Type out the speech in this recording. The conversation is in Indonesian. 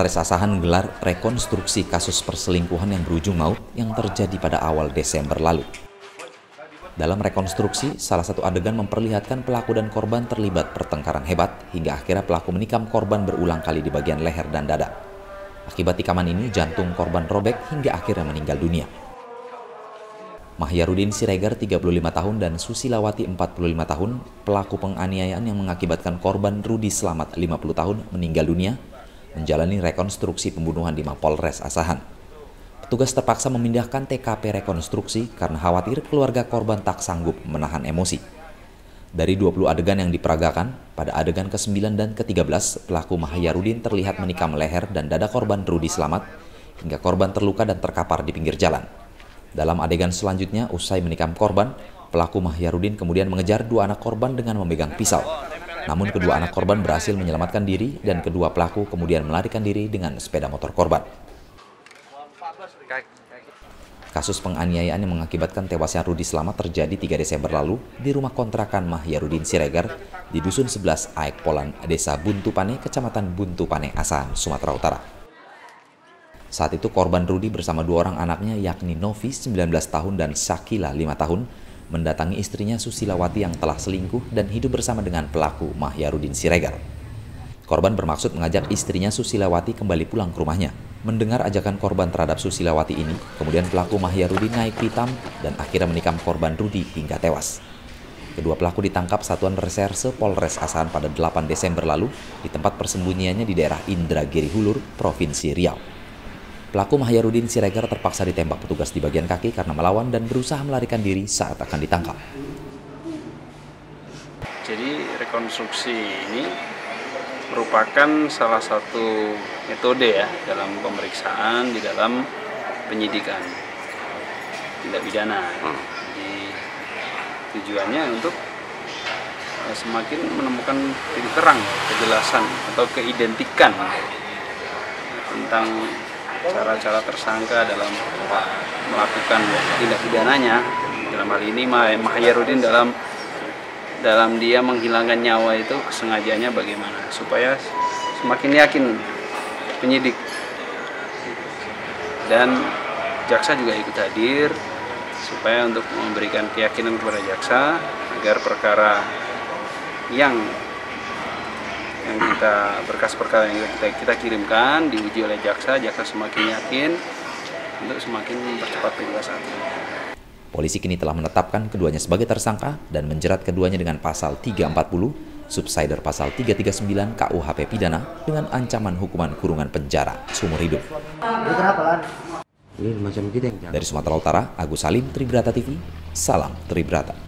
Polres Asahan menggelar rekonstruksi kasus perselingkuhan yang berujung maut yang terjadi pada awal Desember lalu. Dalam rekonstruksi, salah satu adegan memperlihatkan pelaku dan korban terlibat pertengkaran hebat hingga akhirnya pelaku menikam korban berulang kali di bagian leher dan dada. Akibat tikaman ini, jantung korban robek hingga akhirnya meninggal dunia. Mahyarudin Siregar 35 tahun dan Susilawati 45 tahun, pelaku penganiayaan yang mengakibatkan korban Rudi Slamet 50 tahun meninggal dunia, menjalani rekonstruksi pembunuhan di Mapolres Asahan. Petugas terpaksa memindahkan TKP rekonstruksi karena khawatir keluarga korban tak sanggup menahan emosi. Dari 20 adegan yang diperagakan, pada adegan ke-9 dan ke-13, pelaku Mahyarudin terlihat menikam leher dan dada korban Rudi Slamet hingga korban terluka dan terkapar di pinggir jalan. Dalam adegan selanjutnya, usai menikam korban, pelaku Mahyarudin kemudian mengejar dua anak korban dengan memegang pisau. Namun kedua anak korban berhasil menyelamatkan diri dan kedua pelaku kemudian melarikan diri dengan sepeda motor korban. Kasus penganiayaan yang mengakibatkan tewasnya Rudi Slamet terjadi 3 Desember lalu di rumah kontrakan Mahyarudin Siregar di Dusun 11 Aek Polan, Desa Buntu Pane, Kecamatan Buntu Pane, Asahan, Sumatera Utara. Saat itu korban Rudi bersama dua orang anaknya yakni Novi 19 tahun dan Shakila 5 tahun mendatangi istrinya Susilawati yang telah selingkuh dan hidup bersama dengan pelaku Mahyarudin Siregar. Korban bermaksud mengajak istrinya Susilawati kembali pulang ke rumahnya. Mendengar ajakan korban terhadap Susilawati ini, kemudian pelaku Mahyarudin naik pitam dan akhirnya menikam korban Rudi hingga tewas. Kedua pelaku ditangkap Satuan Reserse Polres Asahan pada 8 Desember lalu di tempat persembunyiannya di daerah Indragiri Hulur, Provinsi Riau. Pelaku Mahyarudin Siregar terpaksa ditembak petugas di bagian kaki karena melawan dan berusaha melarikan diri saat akan ditangkap. Jadi rekonstruksi ini merupakan salah satu metode ya dalam pemeriksaan di dalam penyidikan tindak pidana. Jadi tujuannya untuk semakin menemukan titik terang, kejelasan atau keidentikan tentang cara-cara tersangka dalam melakukan tindak pidananya. Dalam hal ini Mahyarudin dalam dia menghilangkan nyawa itu kesengajaannya bagaimana supaya semakin yakin penyidik dan jaksa juga ikut hadir supaya untuk memberikan keyakinan kepada jaksa agar perkara yang berkas perkara yang kita kirimkan diuji oleh jaksa semakin yakin untuk semakin mempercepat pembebasan. Polisi kini telah menetapkan keduanya sebagai tersangka dan menjerat keduanya dengan pasal 340, subsider pasal 339 KUHP pidana dengan ancaman hukuman kurungan penjara seumur hidup. Dari Sumatera Utara, Agus Salim, Tribrata TV, salam Tribrata.